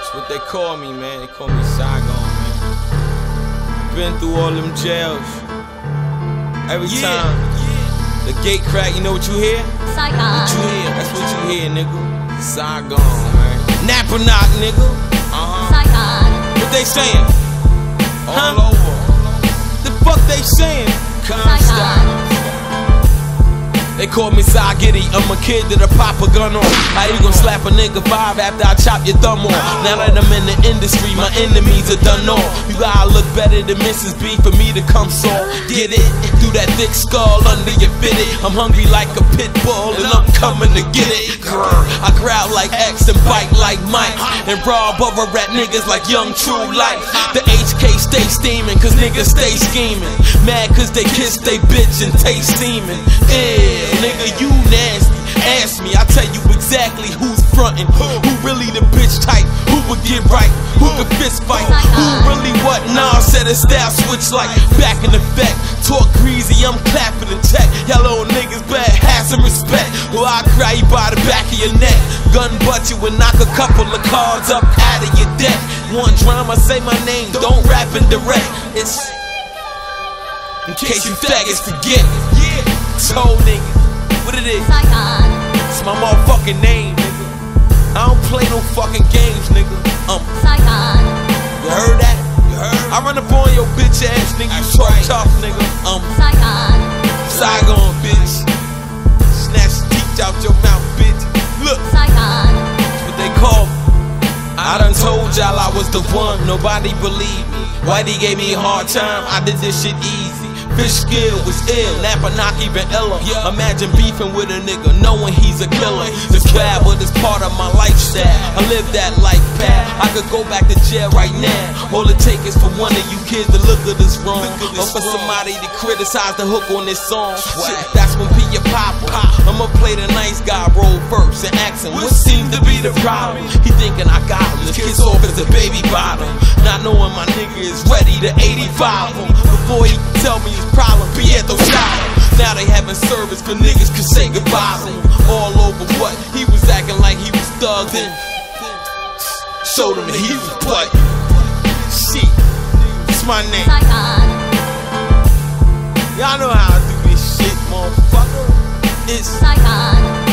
That's what they call me, man. They call me Saigon, man. Been through all them jails. Every time the gate crack, you know what you hear? Saigon. What you hear? That's what you hear, nigga. Saigon, man. Napanock, nigga. Saigon. What they saying? All over. The fuck they saying? Saigon. They call me Cy Giddy, I'm a kid that'll pop a gun on. How you gon' slap a nigga 5 after I chop your thumb off? Now that I'm in the industry, my enemies are done on. You gotta look better than Mrs. B for me to come soft. Get it? Through that thick skull under your fitted. I'm hungry like a pit bull and I'm coming to get it. Grr. I growl like X and bite like Mike, and rob other rat niggas like Young True Life. The HK stay steaming cause niggas stay scheming. Mad cause they kiss they bitch and taste steaming. Yeah, nigga, you nasty. Ask me, I tell you exactly who's frontin', who really the bitch type, who would get right, who could fist fight, who really what. Nah, said a style switch like back in effect. Talk greasy, I'm clapping the check. Y'all little niggas better have some respect, or I'll cry you by the back of your neck. Gun butt you and knock a couple of cards up out of your deck. Want drama, say my name, don't rap and direct. It's in case you faggots forget. Told nigga, what it is? Saigon. It's my motherfucking name, nigga. I don't play no fucking games, nigga. Saigon. You heard that? You heard? I run up on your bitch ass, nigga. You talk tough, nigga. Saigon. Saigon, bitch. Snatch the teeth out your mouth, bitch. Look, Saigon. that's what they call me. I done told y'all I was the one. Nobody believed me. Whitey gave me a hard time. I did this shit easy. Fish skill was ill, Napanock even iller. Imagine beefing with a nigga knowing he's a killer. This bad, but it's part of my lifestyle. I live that life path. I could go back to jail right now. All it takes is for one of you kids to look at us wrong, or for somebody to criticize the hook on this song. Shit, that's when P your papa. I'ma play the nice guy role first and ask him what seems to be the problem. He thinking I got him. This kid's off as a baby bottom, not knowing my nigga is ready to 85 him. Before he tell me his problem, Pietro shot him. Now they having service for niggas could say goodbye to him. All over what? He was acting like he was thugged in. Showed him that he was butt. Shit, it's my name. Saigon. Y'all know how I do this shit, motherfucker. It's Saigon.